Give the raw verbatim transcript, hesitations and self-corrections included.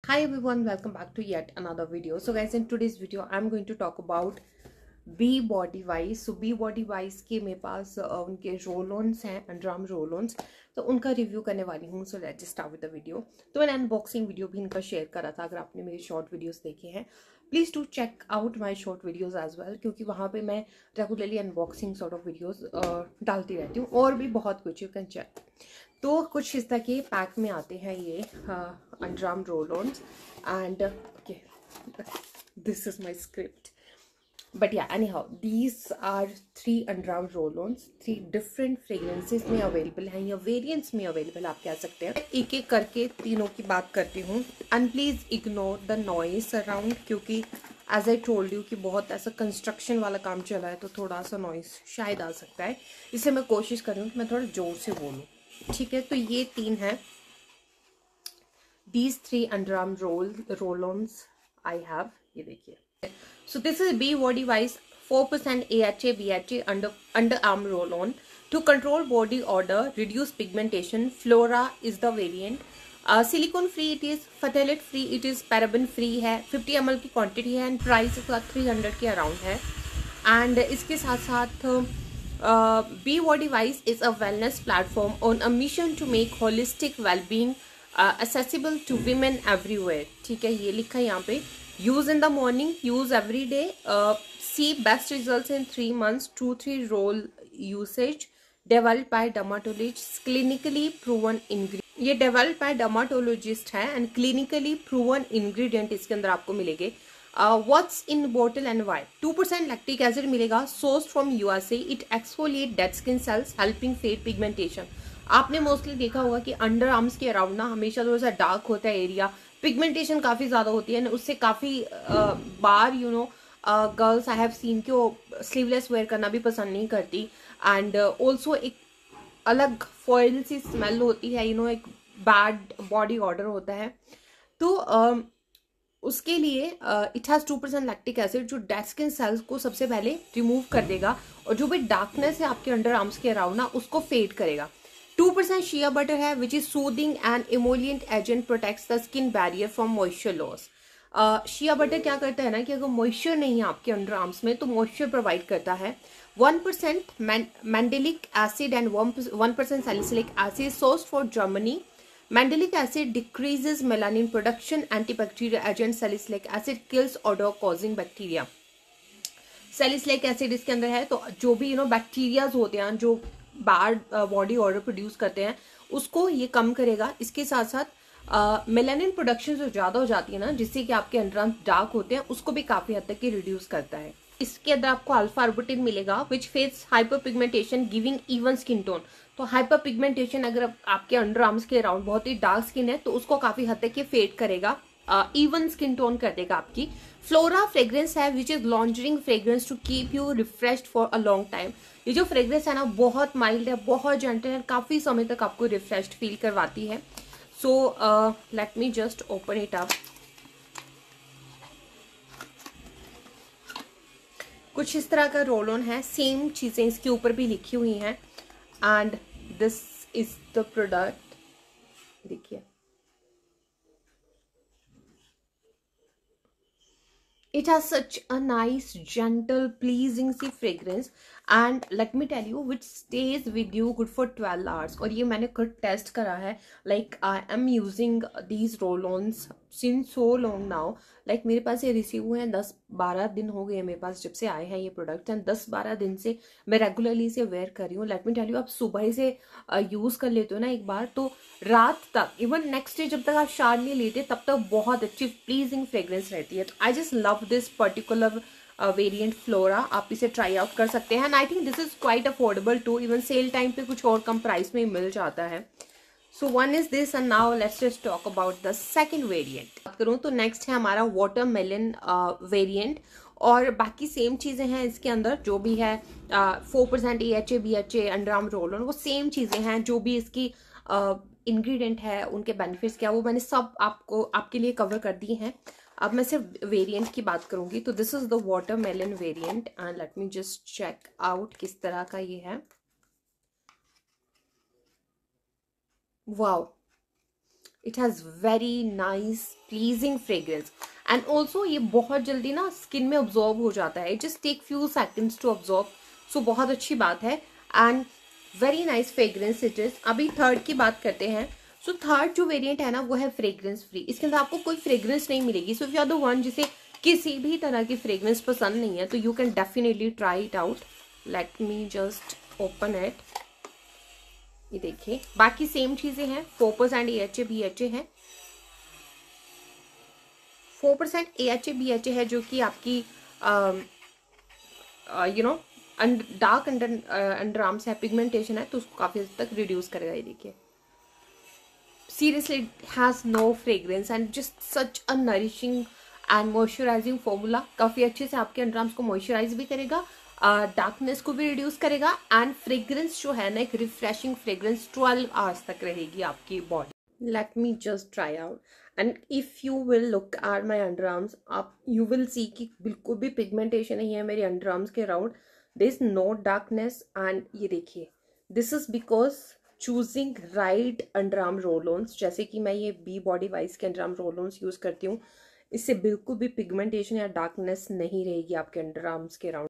Hi everyone, welcome back to yet another video. So guys, in today's video I'm going to talk about Be Bodywise. So Be Bodywise के मेरे पास uh, उनके role ऑन्स हैं, underarm roll ऑन्स, तो उनका review करने वाली हूँ. So let's start with the video. तो मैंने अनबॉक्सिंग वीडियो भी इनका शेयर करा था. अगर आपने मेरे शॉर्ट वीडियोस देखे हैं please to check out my short videos as well, क्योंकि वहाँ पे मैं regularly unboxing sort of videos डालती रहती हूँ और भी बहुत कुछ. You can check. तो कुछ इस तरह के पैक में आते हैं ये underarm roll ons and okay this is my script. But yeah, anyhow, these are three underarm roll-ons. Three different fragrances में available हैं या variants में available आप कह सकते हैं. एक एक करके तीनों की बात करती हूँ. And please ignore the noise around, क्योंकि as I told you कि बहुत ऐसा construction वाला काम चला है तो थोड़ा सा noise शायद आ सकता है. इसलिए मैं कोशिश कर रही हूँ कि मैं थोड़ा जोर से बोलूँ. ठीक है, तो ये तीन हैं. These three underarm roll roll-ons I have. ये देखिए. So this is B Body Wise four percent A H A B H A under underarm roll on to control body odor, reduce pigmentation. Flora is the variant. uh, silicone free it is, phthalate free it is, paraben free है, fifty M L की quantity है and price इसका three hundred के around है. And इसके साथ साथ uh, B Body Wise is a wellness platform on a mission to make holistic well-being uh, accessible to women everywhere. ठीक है, ये लिखा है यहाँ पे. Use in the morning, use every day. Uh, see best results in three months. Two three roll usage. Developed by dermatologists. Clinically proven ingredient. ये developed by dermatologist है and clinically proven ingredient इसके अंदर आपको मिलेंगे. Uh, what's in bottle and why? two percent lactic acid मिलेगा. Sourced from U S A. It exfoliate dead skin cells, helping fade pigmentation. आपने mostly देखा होगा कि अंडर आर्म्स के अराउंड ना हमेशा थोड़ा सा डार्क होता है एरिया. पिगमेंटेशन काफ़ी ज़्यादा होती है, उससे काफ़ी बार you know girls I have seen कि वो स्लीवलेस वेयर करना भी पसंद नहीं करती. एंड ऑल्सो एक अलग फॉइल सी स्मेल होती है, यू नो एक बैड बॉडी ऑर्डर होता है. तो uh, उसके लिए it has two percent lactic acid जो डेड स्किन सेल्स को सबसे पहले रिमूव कर देगा और जो भी डार्कनेस है आपके अंडर आर्म्स के अराउंड ना उसको फेड करेगा. two percent shea butter है which is soothing and emollient agent, protects the skin barrier from moisture loss. Shea uh, butter क्या करता है ना कि अगर मॉइस्चर नहीं है आपके अंडर आर्म्स में तो मॉइस्चर प्रोवाइड करता है. one percent mandelic acid and one percent salicylic acid sourced for Germany. Mandelic acid decreases melanin production, antibacterial agent. Salicylic acid kills odor causing bacteria. Salicylic acid इसके अंदर है तो जो भी यू नो बैक्टीरियाज होते हैं जो बैड बॉडी ऑर्डर प्रोड्यूस करते हैं उसको ये कम करेगा. इसके साथ साथ मेलानिन प्रोडक्शन जो ज़्यादा हो जाती है ना जिससे कि आपके अंडर डार्क होते हैं उसको भी काफ़ी हद तक रिड्यूस करता है. इसके अंदर आपको अल्फा आर्बुटिन मिलेगा which face hyper pigmentation giving even skin tone. तो हाइपर पिगमेंटेशन अगर आपके अंडर आर्म्स के अराउंड बहुत ही डार्क स्किन है तो उसको काफ़ी हद तक ये फेड करेगा, इवन स्किन टोन कर देगा आपकी. फ्लोरा फ्रेग्रेंस है which is lingering fragrance to keep you refreshed for a long time. ये जो फ्रेग्रेंस है ना बहुत माइल्ड है, बहुत जेंटल है, काफ़ी समय तक आपको रिफ्रेश्ड फील करवाती है. So let me just open it up. कुछ इस तरह का रोल ऑन है, सेम चीज़ें इसके ऊपर भी लिखी हुई हैं. And this is the product. देखिए it has such a nice gentle pleasing सी fragrance and let me tell you which stays with you good for twelve hours. और ये मैंने खुद टेस्ट करा है. like I am using these roll-ons since so long now. like मेरे पास ये receive हुए हैं दस बारह दिन हो गए मेरे पास जब से आए हैं ये प्रोडक्ट एंड दस बारह दिन से मैं रेगुलरली इसे वेयर कर रही हूँ. लेट मी टेल यू आप सुबह ही से यूज़ कर लेते हो ना एक बार तो रात तक इवन नेक्स्ट डे जब तक आप शार नहीं लेते तब तक बहुत अच्छी प्लीजिंग फ्रेग्रेंस रहती है. तो I just love this particular variant flora. आप इसे ट्राई आउट कर सकते हैं and I think this is quite affordable too. Even sale time पे कुछ और कम प्राइस में मिल जाता है. So one is this and now let's just talk about the second variant. बात करूँ तो नेक्स्ट है हमारा वाटरमेलन वेरिएंट और बाकी सेम चीज़ें हैं इसके अंदर जो भी है. Four percent A H A B H A underarm roll on वो सेम चीज़ें हैं जो भी इसकी इंग्रेडिएंट uh, है उनके बेनिफिट्स क्या वो मैंने सब आपको आपके लिए कवर कर दी हैं. अब मैं सिर्फ वेरिएंट की बात करूंगी. तो this is the watermelon variant and let me just check out किस तरह का ये है. Wow it has very nice pleasing fragrance and also ये बहुत जल्दी ना स्किन में ऑब्जॉर्ब हो जाता है. It just take few seconds to absorb. So बहुत अच्छी बात है and very nice fragrance it is. अभी थर्ड की बात करते हैं. सो थर्ड जो वेरिएंट है ना वो है फ्रेग्रेंस फ्री. इसके अंदर आपको कोई फ्रेग्रेंस नहीं मिलेगी. So if you are the one जिसे किसी भी तरह की फ्रेग्रेंस पसंद नहीं है तो you can definitely try it out. Let me just open it. ये देखिए बाकी सेम चीजें हैं. Four percent A H A B H A है. Four percent A H A B H A है जो कि आपकी you know dark under underarms है, पिगमेंटेशन है तो उसको काफी हद तक रिड्यूस करेगा. ये देखिए seriously it has no fragrance and just such a nourishing and moisturizing formula. काफी अच्छे से आपके अंडर आर्म्स को मॉइस्चराइज भी करेगा, डार्कनेस uh, को भी रिड्यूस करेगा एंड फ्रेग्रेंस जो है ना एक रिफ्रेशिंग फ्रेग्रेंस ट्वेल्व आवर्स तक रहेगी आपकी body. Let me just try out and if you will look at my underarms आप यू विल सी कि बिल्कुल भी पिगमेंटेशन नहीं है मेरे अंडर आर्म्स के around. There is no darkness and ये देखिए this is because choosing right underarm roll ons. जैसे कि मैं ये बी बॉडी वाइज के underarm roll ons use करती हूँ. इससे बिल्कुल भी पिगमेंटेशन या डार्कनेस नहीं रहेगी आपके अंडर आर्म्स के अराउंड.